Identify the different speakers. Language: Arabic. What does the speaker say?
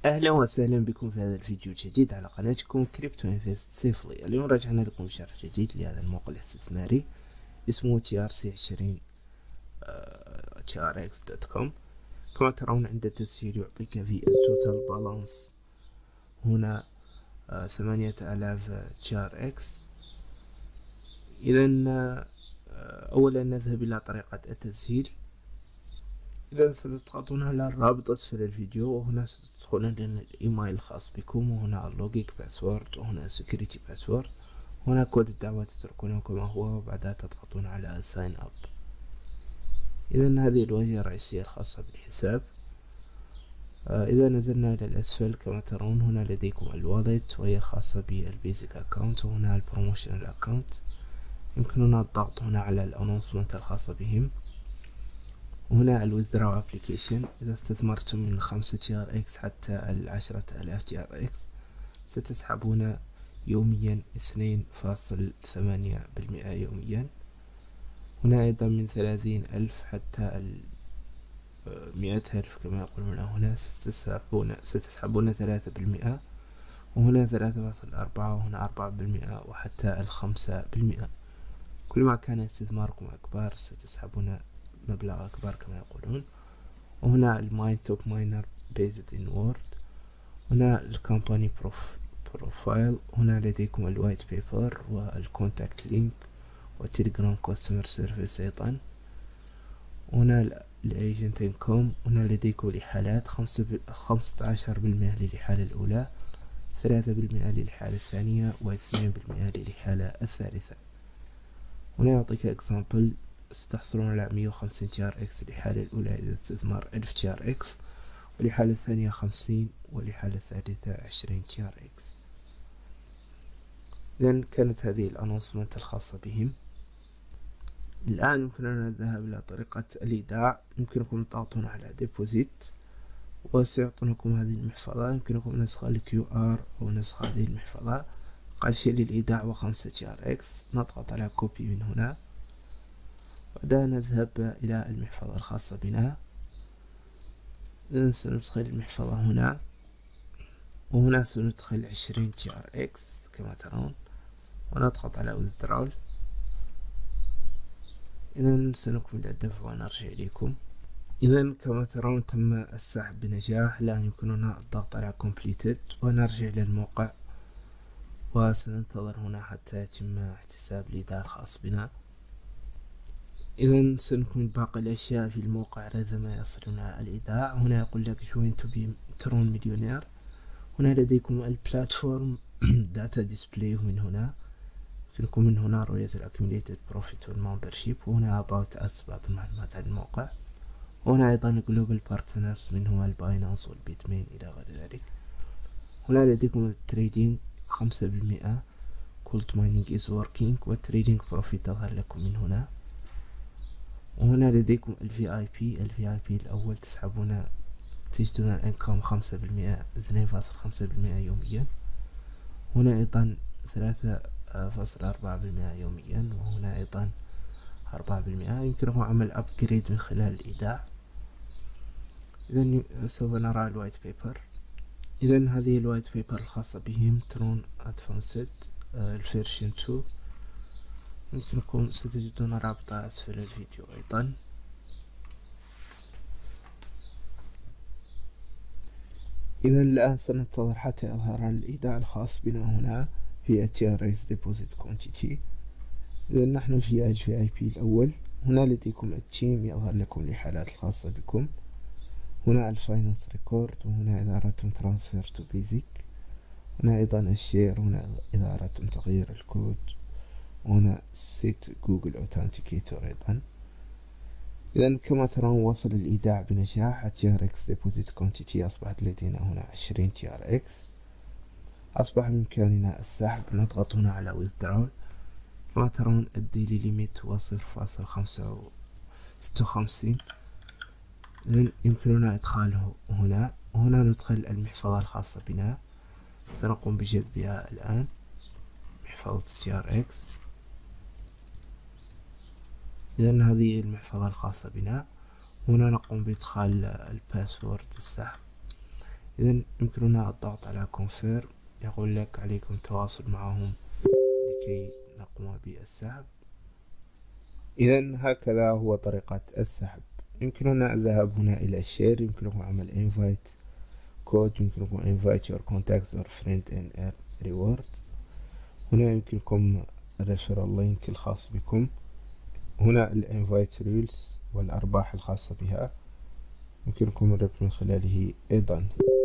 Speaker 1: اهلا وسهلا بكم في هذا الفيديو الجديد على قناتكم كريبتو انفست سيفلي. اليوم رجعنا لكم بشرح جديد لهذا الموقع الاستثماري اسمه TRC20 TRX.com. كما ترون عند التسجيل يعطيك في التوتال بالانس هنا 8000 TRX. اذا اولا نذهب الى طريقة التسجيل. إذا ستضغطون على الرابط أسفل الفيديو، وهنا ستدخلون للإيميل الخاص بكم، وهنا اللوجيك باسورد، وهنا سكيورتي باسورد، هنا كود الدعوة تتركونه كما هو، وبعدها تضغطون على ساين اب. إذا هذه الواجهة الرئيسية الخاصة بالحساب. إذا نزلنا إلى الأسفل كما ترون هنا لديكم الوالت وهي الخاصة بالبيزك أكاونت، وهنا البروموشنال أكاونت. يمكننا الضغط هنا على الأنونسمنت الخاصة بهم، وهنا الwithdraw application. إذا استثمرتم من 5 TRX حتى 10,000 TRX ستسحبون يوميا 2.8% يوميا. هنا أيضا من 30,000 حتى 100,000 كما يقولون هنا ستسحبون 3%، وهنا 3.4، وهنا 4%، وحتى 5%. كل ما كان استثماركم أكبر ستسحبون مبلغ أكبر كما يقولون. وهنا الماين توب ماينر بيزد إن وورد، هنا الكامباني بروفايل، هنا لديكم الوايت بيبر والكونتاكت لينك والتليجرام كاستمر سيرفيس أيضا. هنا الايجنت انكم، هنا لديكم الإحالات 15% للإحالة الأولى، 3% للإحالة الثانية، و2% للإحالة الثالثة. هنا يعطيك اكزامبل، ستحصلون على 150 TRX الإحالة الأولى إذا استثمار 1000 TRX، والإحالة الثانية 50، والإحالة الثالثة 20 TRX. إذن كانت هذه الأنونسمنت الخاصة بهم. الآن يمكننا الذهاب إلى طريقة الإيداع. يمكنكم الضغط على ديبوزيت وسيعطونكم هذه المحفظة. يمكنكم نسخ الQR أو نسخ هذه المحفظة. قال شيء للإيداع و5 TRX. نضغط على كوبي من هنا، وبعدها نذهب إلى المحفظة الخاصة بنا. إذن سندخل المحفظة هنا، وهنا سندخل 20 TRX كما ترون، ونضغط على withdrawl. إذن سنكمل الدفع ونرجع إليكم. إذن كما ترون تم السحب بنجاح. الآن يمكننا الضغط على completed ونرجع إلى الموقع، وسننتظر هنا حتى يتم احتساب الإيداع الخاص بنا. إذن سنكمل باقي الأشياء في الموقع لما يصلنا الإيداع. هنا يقول لك join to be ترون مليونير. هنا لديكم البلاتفورم داتا ديسبلاي، ومن هنا يمكنكم من هنا رؤية الأكيوميليتد بروفيت والممبرشيب، وهنا about us بعض المعلومات عن الموقع، وهنا أيضا جلوبال بارتنرز منهم الباينانس والبيتمين إلى غير ذلك. هنا لديكم التريدينج 5%، كولد مايننج is working، والتريدينج بروفيت تظهر لكم من هنا. وهنا لديكم ال VIP الأول تجدون الانكم 5%، 2.5% يوميا. هنا أيضا 3.4% يوميا، وهنا أيضا 4%. يمكنكم عمل أبجريد من خلال الإيداع. إذن سوف نرى الوايت بيبر. إذن هذه الوايت بيبر الخاصة بهم ترون أدفانسد الفيرشن 2. يمكنكم ستجدون رابطة أسفل الفيديو أيضا. إذا الآن سننتظر حتى يظهر الإيداع الخاص بنا هنا في TRX Deposit Quantity. إذا نحن في ال VIP الأول. هنا لديكم التيم يظهر لكم الإحالات الخاصة بكم. هنا الفاينانس ريكورد، وهنا إذا أردتم ترانسفير تو بيزك. هنا أيضا الشير، هنا إذا أردتم تغيير الكود، وهنا سيت جوجل أوثنتيكيتور أيضا. إذا كما ترون وصل الإيداع بنجاح. TRX Deposit Quantity أصبحت لدينا هنا 20 TRX. أصبح بإمكاننا السحب. نضغط هنا على withdraw. كما ترون الديلي ليميت هو 0.56. إذن يمكننا إدخاله هنا، وهنا ندخل المحفظة الخاصة بنا. سنقوم بجذبها الآن، محفظة TRX. إذن هذه المحفظة الخاصة بنا. هنا نقوم بإدخال الباسورد والسحب. إذا يمكن هنا الضغط على confirm، يقول لك عليكم التواصل معهم لكي نقوم بالسحب. إذا هكذا هو طريقة السحب. يمكننا الذهاب هنا إلى الشير، يمكنكم عمل invite code، يمكنكم invite your contacts or friend and earn reward. هنا يمكنكم referral link الخاص بكم. هنا الانفايت rules والأرباح الخاصة بها، يمكنكم الربح من خلاله أيضا.